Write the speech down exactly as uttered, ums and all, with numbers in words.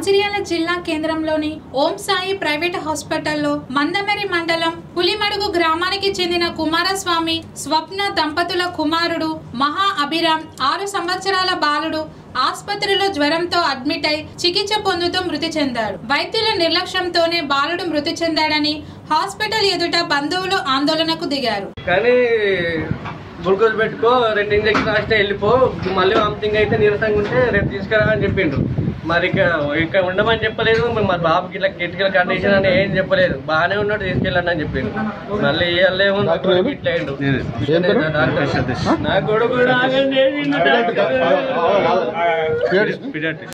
మంచిర్యాల జిల్లా కేంద్రంలోని ఓం సాయి ప్రైవేట్ హాస్పిటల్లో మందమరి మండలం పులిమడుగు గ్రామానికి చెందిన కుమారస్వామి స్వప్న దంపతుల కుమారుడు మహా అభిరామ్ ఆరు సంవత్సరాల బాలుడు ఆసుపత్రిలో జ్వరంతో అడ్మిట్ అయి చికిత్స పొందుతూ మృతి చెందాడు. వైద్యుల నిర్లక్ష్యంతోనే బాలుడు మృతి చెందాడని హాస్పిటల్ ఎదుట బంధువులు ఆందోళనకు దిగారు. గ్లూకోజ్ పెట్టుకో, రెండు ఇంజక్షన్ రాస్తే వెళ్ళిపో, మళ్ళీ వామిటింగ్ అయితే నీరసంగా ఉంటే రేపు తీసుకురా అని చెప్పిండు. మరి ఇక ఇక్కడ ఉండమని చెప్పలేదు. మరి బాబుకి ఇట్లా క్రిటికల్ కండిషన్ అని ఏం చెప్పలేదు. బాగానే ఉన్నట్టు తీసుకెళ్ళండి అని చెప్పిండు. మళ్ళీ ఇవ్వలేమో ఇట్లా అయిండు. నా కొడుకు